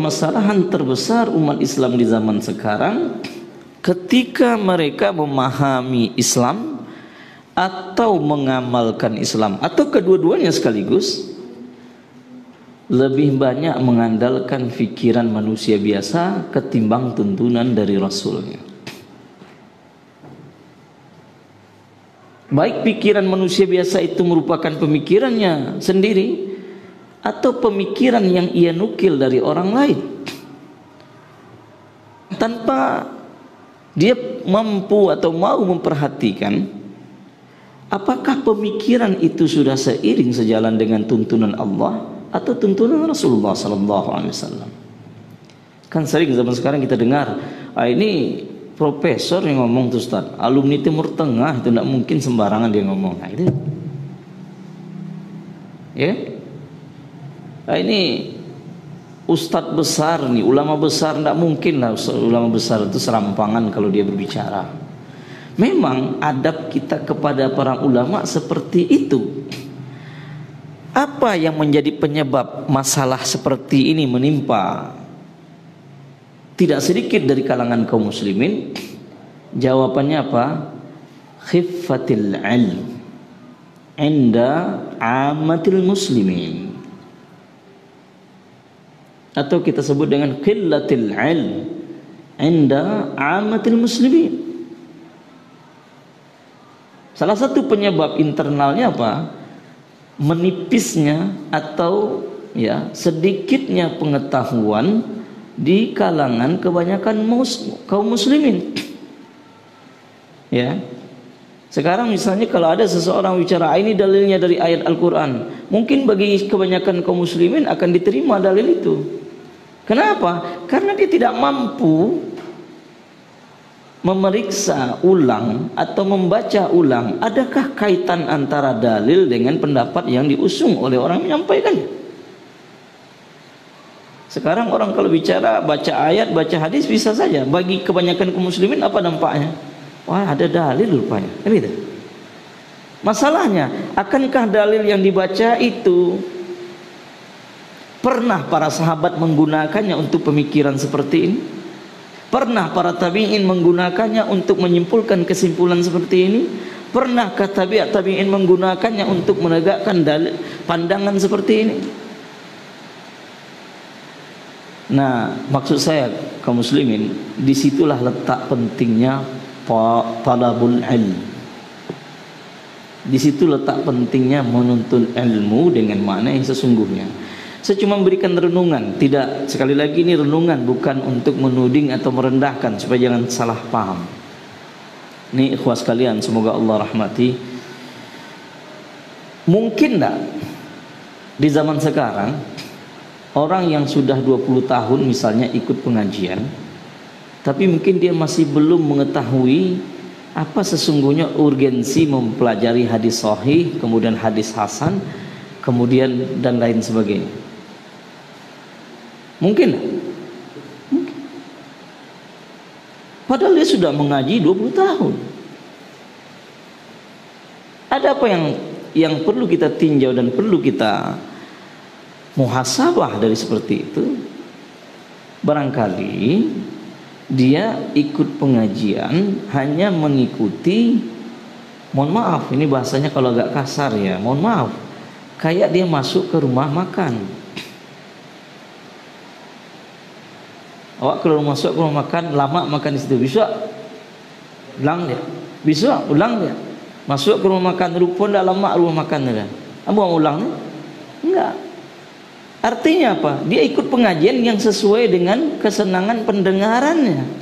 permasalahan terbesar umat Islam di zaman sekarang ketika mereka memahami Islam atau mengamalkan Islam atau kedua-duanya sekaligus, lebih banyak mengandalkan fikiran manusia biasa ketimbang tuntunan dari Rasulnya. Baik pikiran manusia biasa itu merupakan pemikirannya sendiri atau pemikiran yang ia nukil dari orang lain, tanpa dia mampu atau mau memperhatikan apakah pemikiran itu sudah seiring sejalan dengan tuntunan Allah atau tuntunan Rasulullah SAW. Kan sering zaman sekarang kita dengar, ini profesor yang ngomong tuh Ustaz, alumni Timur Tengah itu tidak mungkin sembarangan dia ngomong. Nah itu, ya. Nah, ini ustadz besar nih, ulama besar, tidak mungkin lah ulama besar itu serampangan kalau dia berbicara. Memang adab kita kepada para ulama seperti itu. Apa yang menjadi penyebab masalah seperti ini menimpa tidak sedikit dari kalangan kaum muslimin? Jawabannya apa? Khiffatil ilm inda ammatil muslimin, atau kita sebut dengan qillatil ilm inda ammatil muslimin. Salah satu penyebab internalnya apa? Menipisnya atau ya sedikitnya pengetahuan di kalangan kebanyakan kaum muslimin. Ya. Sekarang misalnya kalau ada seseorang bicara ini dalilnya dari ayat Al-Quran, mungkin bagi kebanyakan kaum muslimin akan diterima dalil itu. Kenapa? Karena dia tidak mampu memeriksa ulang atau membaca ulang adakah kaitan antara dalil dengan pendapat yang diusung oleh orang yang menyampaikannya. Sekarang orang kalau bicara baca ayat, baca hadis bisa saja. Bagi kebanyakan kaum muslimin apa dampaknya? Wah, ada dalil rupanya. Kan gitu. Masalahnya, akankah dalil yang dibaca itu pernah para sahabat menggunakannya untuk pemikiran seperti ini? Pernah para tabi'in menggunakannya untuk menyimpulkan kesimpulan seperti ini? Pernahkah tabi'in menggunakannya untuk menegakkan dalil pandangan seperti ini? Nah, maksud saya kaum muslimin, disitulah letak pentingnya talabul ilm. Di situ letak pentingnya menuntut ilmu dengan makna yang sesungguhnya. Saya cuma memberikan renungan, tidak, sekali lagi ini renungan, bukan untuk menuding atau merendahkan, supaya jangan salah paham. Ini ikhwah sekalian, semoga Allah rahmati. Mungkin enggak di zaman sekarang orang yang sudah 20 tahun misalnya ikut pengajian, tapi mungkin dia masih belum mengetahui apa sesungguhnya urgensi mempelajari hadis sahih, kemudian hadis hasan, kemudian dan lain sebagainya. Mungkin. Padahal dia sudah mengaji 20 tahun. Ada apa yang perlu kita tinjau dan perlu kita muhasabah dari seperti itu? Barangkali dia ikut pengajian hanya mengikuti, mohon maaf ini bahasanya kalau agak kasar ya, mohon maaf, kayak dia masuk ke rumah makan. Awak kalau masuk ke rumah makan, lama makan di situ, besok ulang dia, besok ulang dia. Masuk ke rumah makan, rupa dah lama rumah makan dia. Apa mau ulang ni? Enggak. Artinya apa? Dia ikut pengajian yang sesuai dengan kesenangan pendengarannya.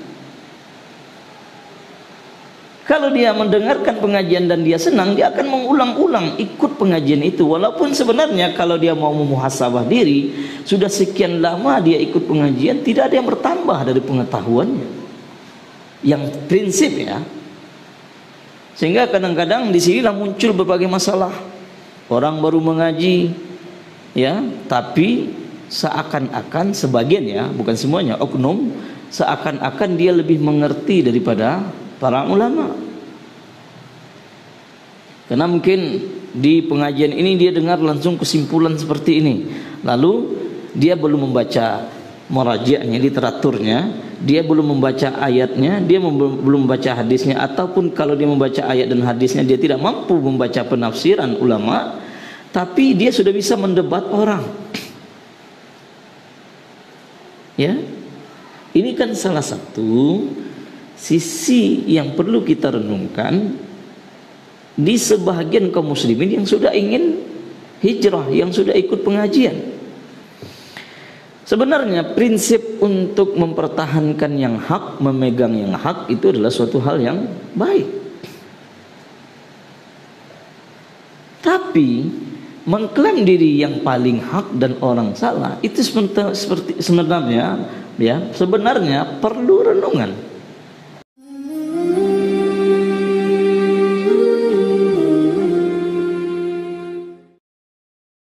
Kalau dia mendengarkan pengajian dan dia senang, dia akan mengulang-ulang ikut pengajian itu. Walaupun sebenarnya kalau dia mau memuhasabah diri, sudah sekian lama dia ikut pengajian, tidak ada yang bertambah dari pengetahuannya. Yang prinsip ya. Sehingga kadang-kadang di sinilah muncul berbagai masalah. Orang baru mengaji, ya, tapi seakan-akan sebagian ya, bukan semuanya, oknum, seakan-akan dia lebih mengerti daripada para ulama. Karena mungkin di pengajian ini dia dengar langsung kesimpulan seperti ini, lalu dia belum membaca merajiahnya, literaturnya, dia belum membaca ayatnya, dia belum membaca hadisnya, ataupun kalau dia membaca ayat dan hadisnya dia tidak mampu membaca penafsiran ulama, tapi dia sudah bisa mendebat orang. Ya, ini kan salah satu sisi yang perlu kita renungkan di sebahagian kaum muslimin yang sudah ingin hijrah, yang sudah ikut pengajian. Sebenarnya prinsip untuk mempertahankan yang hak, memegang yang hak itu adalah suatu hal yang baik. Tapi mengklaim diri yang paling hak dan orang salah itu sebenarnya perlu renungan.